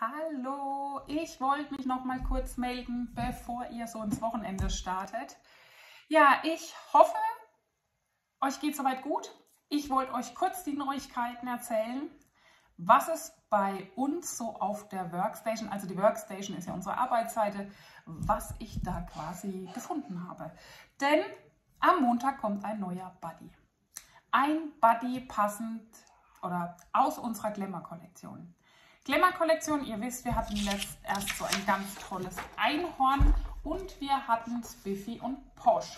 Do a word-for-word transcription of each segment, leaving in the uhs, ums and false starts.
Hallo, ich wollte mich noch mal kurz melden, bevor ihr so ins Wochenende startet. Ja, ich hoffe, euch geht soweit gut. Ich wollte euch kurz die Neuigkeiten erzählen, was es bei uns so auf der Workstation, also die Workstation ist ja unsere Arbeitsseite, was ich da quasi gefunden habe. Denn am Montag kommt ein neuer Buddy. Ein Buddy passend oder aus unserer Glamour-Kollektion. Glamour-Kollektion, ihr wisst, wir hatten letzt erst so ein ganz tolles Einhorn und wir hatten Spiffy und Posh.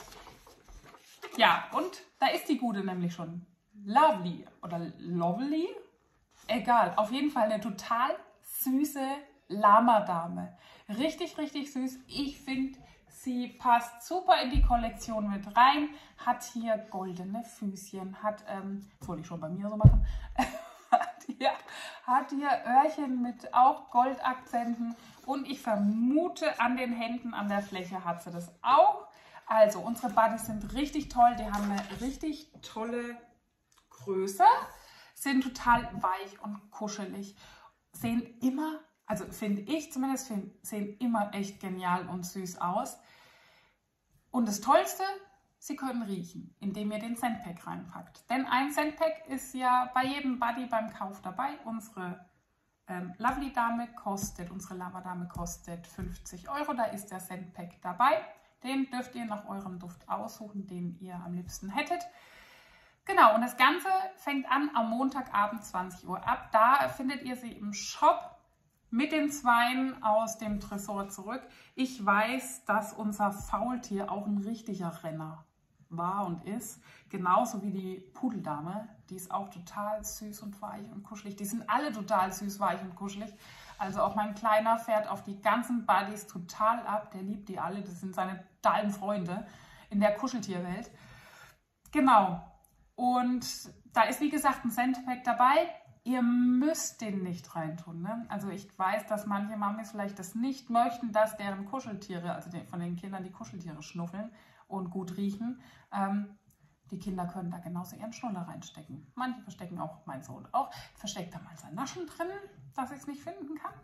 Ja, und da ist die Gute nämlich schon. Lovely oder Lovely? Egal, auf jeden Fall eine total süße Lama-Dame. Richtig, richtig süß. Ich finde, sie passt super in die Kollektion mit rein. Hat hier goldene Füßchen, hat, ähm, das wollte ich schon bei mir so machen, hat hier, hat hier Öhrchen mit auch Goldakzenten und ich vermute an den Händen, an der Fläche hat sie das auch. Also unsere Buddies sind richtig toll, die haben eine richtig tolle Größe, sind total weich und kuschelig, sehen immer, also finde ich zumindest, find, sehen immer echt genial und süß aus. Und das Tollste, sie können riechen, indem ihr den Scentpack reinpackt. Denn ein Scentpack ist ja bei jedem Buddy beim Kauf dabei. Unsere ähm, Lovely Dame kostet, unsere Lava Dame kostet fünfzig Euro, da ist der Scentpack dabei. Den dürft ihr nach eurem Duft aussuchen, den ihr am liebsten hättet. Genau, und das Ganze fängt an am Montagabend zwanzig Uhr ab. Da findet ihr sie im Shop mit den Zweien aus dem Tresor zurück. Ich weiß, dass unser Faultier auch ein richtiger Renner war und ist. Genauso wie die Pudeldame. Die ist auch total süß und weich und kuschelig. Die sind alle total süß, weich und kuschelig. Also auch mein Kleiner fährt auf die ganzen Buddies total ab. Der liebt die alle. Das sind seine totalen Freunde in der Kuscheltierwelt. Genau. Und da ist, wie gesagt, ein Scentpack dabei. Ihr müsst den nicht reintun. Ne? Also ich weiß, dass manche Mamis vielleicht das nicht möchten, dass deren Kuscheltiere, also von den Kindern die Kuscheltiere schnuffeln und gut riechen. Ähm, die Kinder können da genauso ihren Schnuller reinstecken. Manche verstecken auch, mein Sohn auch, versteckt da mal sein Naschen drin, dass ich es nicht finden kann.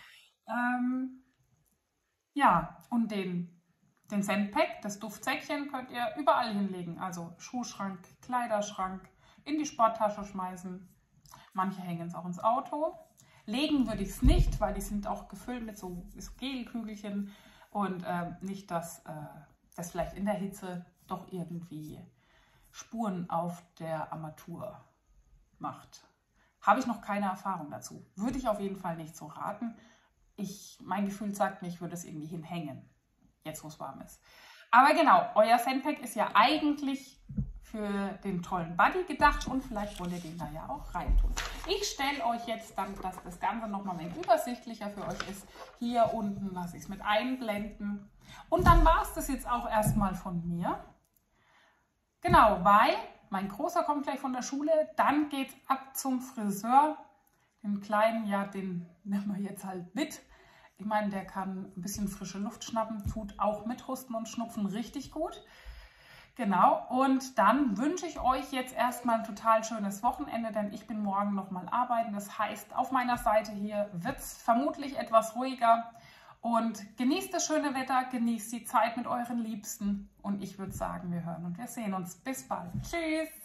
Ähm, ja, und den, den Scentpack, das Duftsäckchen, könnt ihr überall hinlegen. Also Schuhschrank, Kleiderschrank, in die Sporttasche schmeißen. Manche hängen es auch ins Auto. Legen würde ich es nicht, weil die sind auch gefüllt mit so, so Gelkügelchen und äh, nicht, dass äh, das vielleicht in der Hitze doch irgendwie Spuren auf der Armatur macht. Habe ich noch keine Erfahrung dazu. Würde ich auf jeden Fall nicht so raten. Ich, mein Gefühl sagt mir, ich würde es irgendwie hinhängen, jetzt wo es warm ist. Aber genau, euer Scentpack ist ja eigentlich für den tollen Buddy gedacht und vielleicht wollt ihr den da ja auch reintun. Ich stelle euch jetzt dann, dass das Ganze nochmal ein wenig übersichtlicher für euch ist. Hier unten lasse ich es mit einblenden. Und dann war es das jetzt auch erstmal von mir. Genau, weil mein Großer kommt gleich von der Schule, dann geht es ab zum Friseur. Den Kleinen, ja, den nehmen wir jetzt halt mit. Ich meine, der kann ein bisschen frische Luft schnappen, tut auch mit Husten und Schnupfen richtig gut. Genau, und dann wünsche ich euch jetzt erstmal ein total schönes Wochenende, denn ich bin morgen nochmal arbeiten. Das heißt, auf meiner Seite hier wird es vermutlich etwas ruhiger. Und genießt das schöne Wetter, genießt die Zeit mit euren Liebsten. Und ich würde sagen, wir hören und wir sehen uns. Bis bald. Tschüss!